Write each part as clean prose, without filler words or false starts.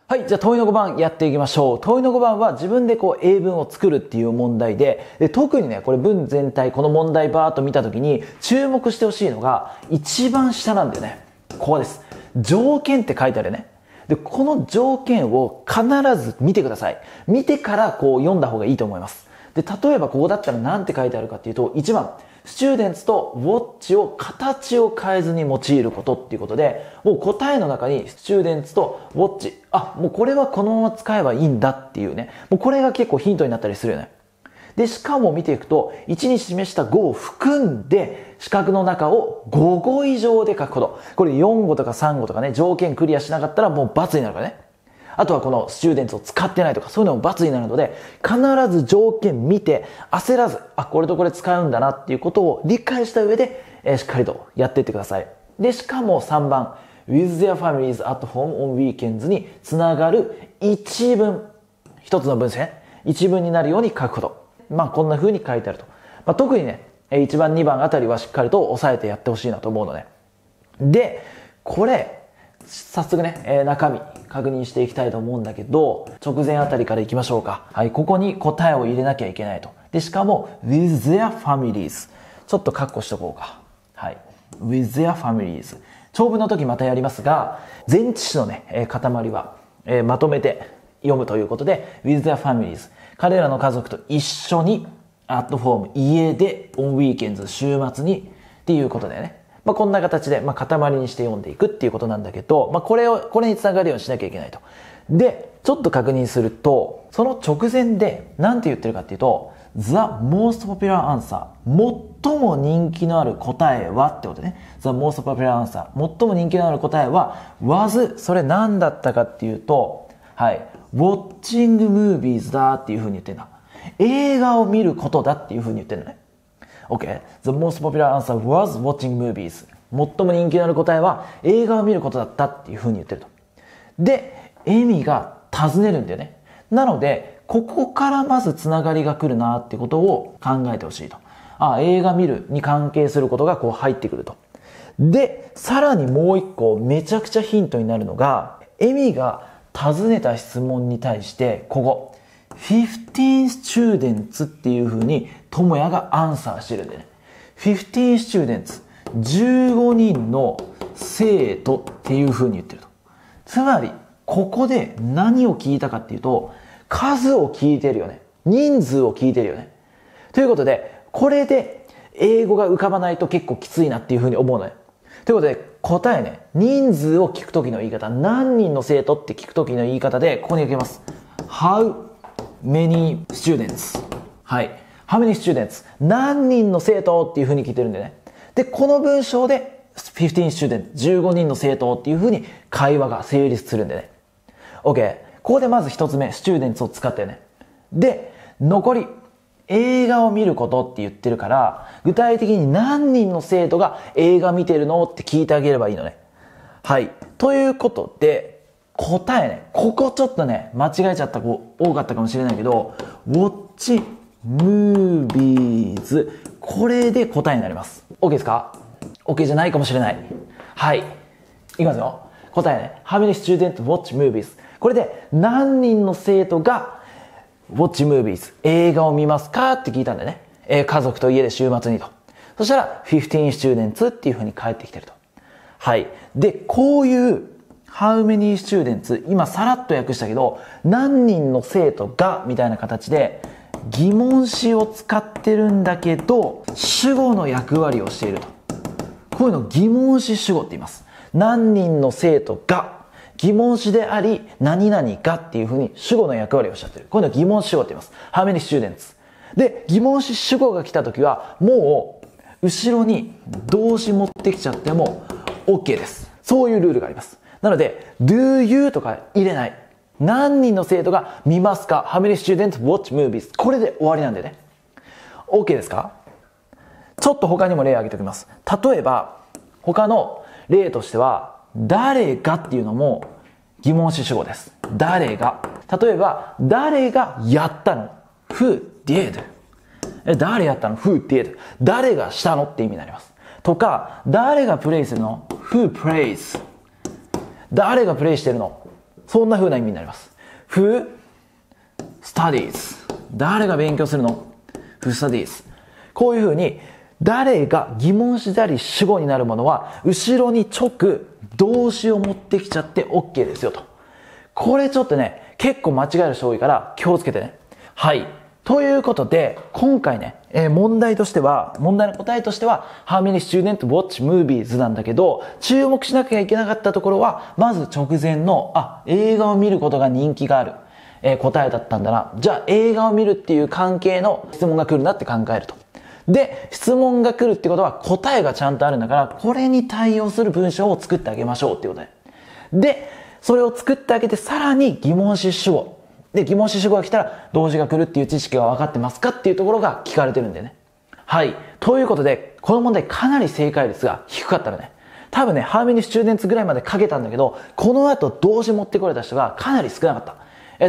はい。じゃあ、問いの5番やっていきましょう。問いの5番は自分で英文を作るっていう問題で、特にね、これ文全体、この問題バーっと見たときに注目してほしいのが、一番下なんだよね。ここです。条件って書いてあるよね。で、この条件を必ず見てください。見てから読んだ方がいいと思います。で、例えばここだったら何て書いてあるかっていうと、1番、スチューデンツとウォッチを形を変えずに用いることっていうことで、もう答えの中にスチューデンツとウォッチ、もうこれはこのまま使えばいいんだっていうね、もうこれが結構ヒントになったりするよね。で、しかも見ていくと、1に示した5を含んで、四角の中を5語以上で書くこと。これ4語とか3語とかね、条件クリアしなかったらもう×になるからね。あとはこのスチューデンツを使ってないとか、そういうのも×になるので、必ず条件見て、焦らず、これとこれ使うんだなっていうことを理解した上で、しっかりとやっていってください。で、しかも3番、with their families at home on weekends につながる一文、一つの文章、一文になるように書くこと。こんな風に書いてあると。特にね、1番、2番あたりはしっかりと押さえてやってほしいなと思うのね。で、これ、早速ね、中身確認していきたいと思うんだけど、直前あたりからいきましょうか。はい、ここに答えを入れなきゃいけないと。で、しかも、with their families。ちょっとカッコしとこうか。はい。with their families。長文の時またやりますが、前置詞のね、塊は、まとめて読むということで、with their families。彼らの家族と一緒に、at home、家で、on weekends、週末に、っていうことでね。こんな形で、塊にして読んでいくっていうことなんだけど、これにつながるようにしなきゃいけないと。で、ちょっと確認すると、その直前で、なんて言ってるかっていうと、the most popular answer。最も人気のある答えはってことね。the most popular answer。最も人気のある答えは、was、それ何だったかっていうと、はい、watching movies だっていう風に言ってんだ。映画を見ることだっていう風に言ってんだね。OK. The most popular answer was watching movies. 最も人気のある答えは映画を見ることだったっていう風に言ってると。で、エミが尋ねるんだよね。なので、ここからまずつながりが来るなってことを考えてほしいと。映画見るに関係することが入ってくると。で、さらにもう一個めちゃくちゃヒントになるのが、エミが尋ねた質問に対して、ここ。15 students っていう風に智也がアンサーしてるんでね。15 students、15人の生徒っていう風に言ってると。つまり、ここで何を聞いたかっていうと、数を聞いてるよね。人数を聞いてるよね。ということで、これで英語が浮かばないと結構きついなっていう風に思うのよ。ということで、答えね、人数を聞くときの言い方、何人の生徒って聞くときの言い方で、ここに受けます。How many students? はい。How many students? 何人の生徒っていう風に聞いてるんでね。で、この文章で15 students、15人の生徒っていう風に会話が成立するんでね。OK。ここでまず一つ目、students を使ってね。で、残り、映画を見ることって言ってるから、具体的に何人の生徒が映画見てるのって聞いてあげればいいのね。はい。ということで、答えね、ここちょっとね、間違えちゃった子多かったかもしれないけど、watch movies。これで答えになります。OK ですか？ OK じゃないかもしれない。はい。いきますよ。答えね。How many students watch movies？ これで何人の生徒が watch movies？ 映画を見ますかって聞いたんだよね。家族と家で週末にと。そしたら15 students っていう風に返ってきてると。はい。で、こういうHow many students? 今さらっと訳したけど、何人の生徒がみたいな形で疑問詞を使ってるんだけど、主語の役割をしていると。こういうの疑問詞主語って言います。何人の生徒が疑問詞であり、何々がっていうふうに主語の役割をしちゃってる。こういうの疑問詞主語って言います。How many students? で、疑問詞主語が来たときは、もう後ろに動詞持ってきちゃっても OK です。そういうルールがあります。なので、do you とか入れない。何人の生徒が見ますか？ How many students watch movies? これで終わりなんでね。OK ですか？ちょっと他にも例を挙げておきます。例えば、他の例としては、誰がっていうのも疑問詞主語です。誰が。例えば、誰がやったの？ Who did? 誰やったの？ Who did? 誰がしたのって意味になります。とか、誰がプレイするの？ Who plays? 誰がプレイしてるの？ そんな風な意味になります。Who studies? 誰が勉強するの？ Who studies? こういう風に、誰が疑問詞であり主語になるものは、後ろに直動詞を持ってきちゃって OK ですよと。これちょっとね、結構間違える人多いから気をつけてね。はい。ということで、今回ね、問題の答えとしては、How many students watch movies なんだけど、注目しなきゃいけなかったところは、まず直前の、映画を見ることが人気がある、答えだったんだな。じゃあ、映画を見るっていう関係の質問が来るなって考えると。で、質問が来るってことは答えがちゃんとあるんだから、これに対応する文章を作ってあげましょうっていうことで。で、それを作ってあげて、さらに疑問詞主語。で、疑問詞主語が来たら、動詞が来るっていう知識が分かってますかっていうところが聞かれてるんだよね。はい。ということで、この問題かなり正解率が低かったらね、多分ね、How many students ぐらいまで書けたんだけど、この後動詞持ってこれた人がかなり少なかった。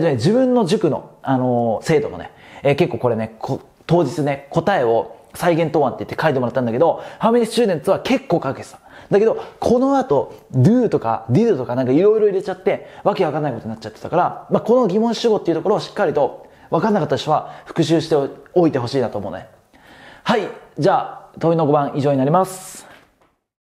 自分の塾の、生徒もね、結構これね、当日ね、答えを再現答案って言って書いてもらったんだけど、How many students は結構書けてた。だけど、この後、do とか did とかなんかいろいろ入れちゃって、わけわかんないことになっちゃってたから、この疑問主語っていうところをしっかりと、わかんなかった人は復習しておいてほしいなと思うね。はい。じゃあ、問いの5番以上になります。